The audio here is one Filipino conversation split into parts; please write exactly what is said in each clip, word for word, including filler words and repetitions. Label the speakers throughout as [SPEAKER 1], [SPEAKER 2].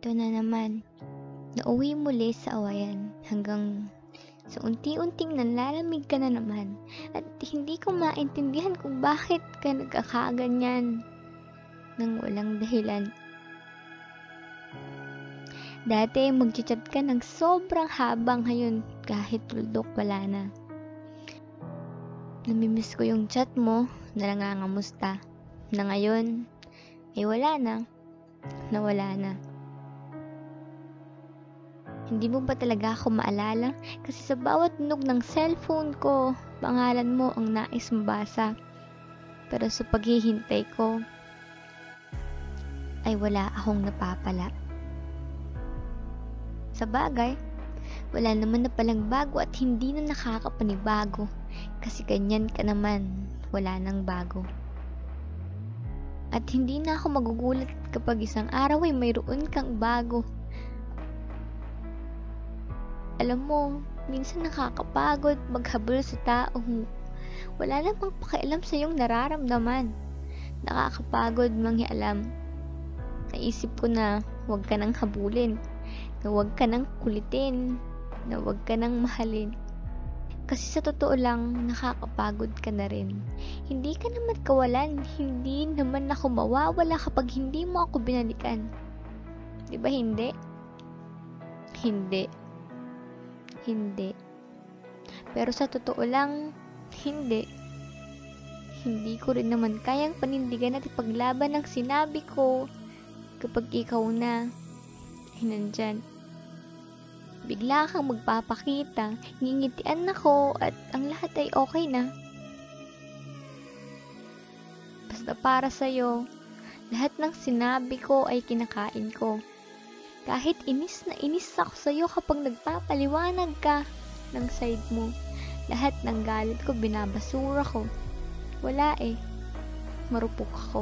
[SPEAKER 1] Ito na naman, nauwi muli sa awayan hanggang sa unti-unting nanlalamig ka na naman at hindi ko maintindihan kung bakit ka nagkakaganyan nang walang dahilan. Dati magchat-chat ka ng sobrang habang, ngayon kahit tuldok wala na. Namimiss ko yung chat mo na nangangamusta, na ngayon ay wala na, nawala na. Hindi mo ba talaga ako maalala? Kasi sa bawat tunog ng cellphone ko, pangalan mo ang nais mabasa. Pero sa paghihintay ko, ay wala akong napapala. Sa bagay, wala naman na palang bago at hindi na nakakapanibago. Kasi ganyan ka naman, wala nang bago. At hindi na ako magugulat kapag isang araw ay mayroon kang bago. Alam mo, minsan nakakapagod maghabol sa taong wala namang pakialam sa iyong nararamdaman. Nakakapagod manghialam. Naisip ko na huwag ka nang habulin, na huwag ka nang kulitin, na huwag ka nang mahalin. Kasi sa totoo lang, nakakapagod ka na rin. Hindi ka naman kawalan, hindi naman ako mawawala kapag hindi mo ako binalikan. Di ba hindi? Hindi. Hindi. Pero sa totoo lang, hindi. Hindi ko rin naman kayang panindigan at ipaglaban ang sinabi ko kapag ikaw na ay nandyan. Bigla kang magpapakita, ngingitian ako at ang lahat ay okay na. Basta para sa'yo, lahat ng sinabi ko ay kinakain ko. Kahit inis na inis ako sa'yo kapag nagpapaliwanag ka ng side mo, lahat ng galit ko binabasura ko. Wala eh, marupok ako.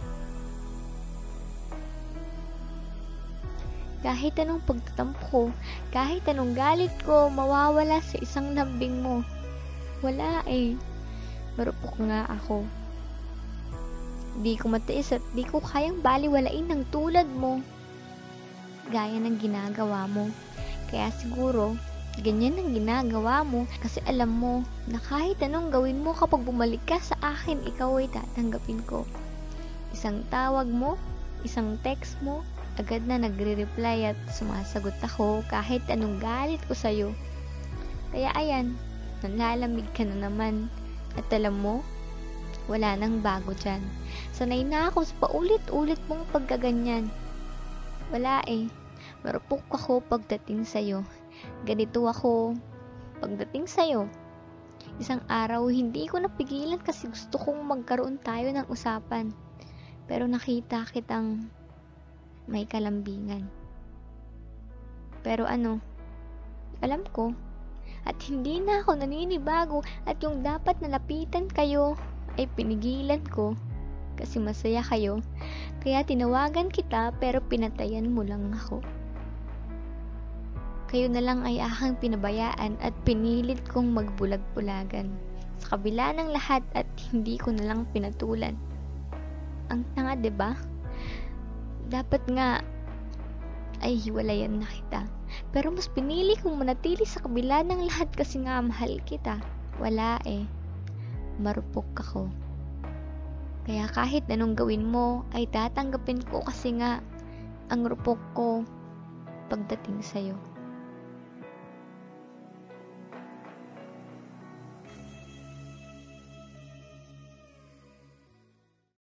[SPEAKER 1] Kahit anong pagtatampo ko, kahit anong galit ko, mawawala sa isang lambing mo. Wala eh, marupok nga ako. Di ko matiis at di ko kayang baliwalain ng tulad mo. Gaya ng ginagawa mo. Kaya siguro, ganyan ang ginagawa mo kasi alam mo na kahit anong gawin mo kapag bumalik ka sa akin, ikaw ay tatanggapin ko. Isang tawag mo, isang text mo, agad na nagre-reply at sumasagot ako kahit anong galit ko sa'yo. Kaya ayan, nanlalamig ka na naman. At alam mo, wala nang bago dyan. Sanay na ako sa paulit-ulit mong pagkaganyan. Wala eh. Marupok ako pagdating sa'yo. Ganito ako pagdating sa'yo. Isang araw, hindi ko napigilan kasi gusto kong magkaroon tayo ng usapan. Pero nakita kitang may kalambingan. Pero ano, alam ko, at hindi na ako naninibago at yung dapat nalapitan kayo ay pinigilan ko kasi masaya kayo. Kaya tinawagan kita pero pinatayan mo lang ako. Kayo na lang ay aking pinabayaan at pinilit kong magbulag-bulagan. Sa kabila ng lahat at hindi ko na lang pinatulan. Ang tanga, 'di ba? Dapat nga ay hiwalayan na kita. Pero mas pinili kong manatili sa kabila ng lahat kasi nga mahal kita. Wala eh. Marupok ako. Kaya kahit anong gawin mo ay tatanggapin ko kasi nga ang rupok ko pagdating sa'yo.